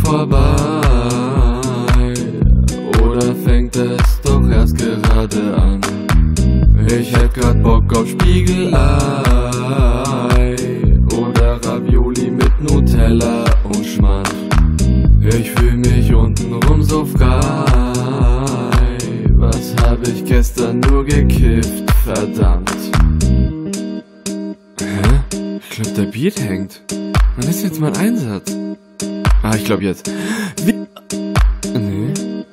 vorbei? Oder fängt es doch erst gerade an? Ich hätt grad Bock auf Spiegelei oder Ravioli mit Nutella und Schmand. Ich fühl mich untenrum so frei. Was hab ich gestern nur gekifft, verdammt. Hä? Ich glaub, der Beat hängt. Wann ist jetzt mein Einsatz? Ich glaub jetzt. Nee.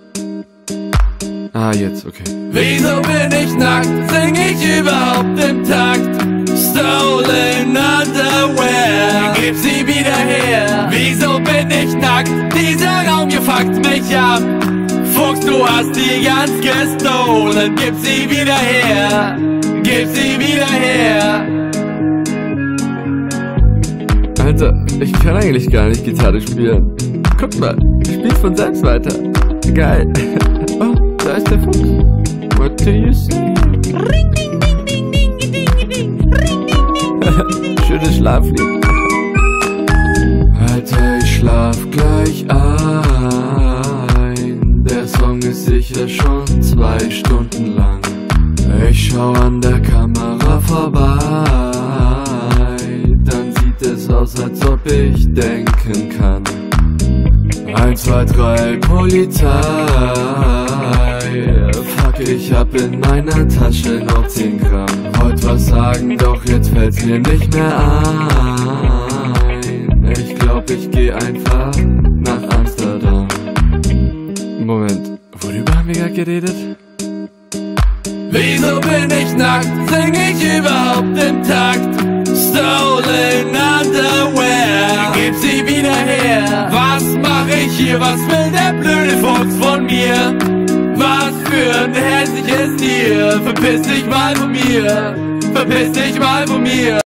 Jetzt, okay. Wieso bin ich nackt? Sing ich überhaupt im Takt? Stolen Underwear, gib sie wieder her. Wieso bin ich nackt? Dieser Raum hier fuckt mich ab. Fuchs, du hast die ganz gestohlen. Gib sie wieder her. Gib sie wieder her. Alter, ich kann eigentlich gar nicht Gitarre spielen. Guck mal, ich spiel's von selbst weiter. Geil. Oh, da ist der Fuchs. What do you say? Ring, ding, ding, ding, ding, ding, ding. Ring, ding, ding, ding. Schönes Schlaflied. Alter, ich schlaf gleich ein. Der Song ist sicher schon 2 Stunden lang. Ich schau an der Kamera vorbei. Dann sieht es aus, als ob ich denken kann. 1, 2, 3, Polizei. Fuck, ich hab in meiner Tasche noch 10 Gramm. Wollt was sagen, doch jetzt fällt's mir nicht mehr ein. Ich glaub, ich geh einfach nach Amsterdam. Moment, worüber haben wir gerade geredet? Wieso bin ich nackt? Sing ich überhaupt im Takt? Stolen Underwear, gib sie wieder her. Was mach ich hier? Was will der blöde Fuchs von mir? Was für ein hässliches Tier. Verpiss dich mal von mir. Verpiss dich mal von mir.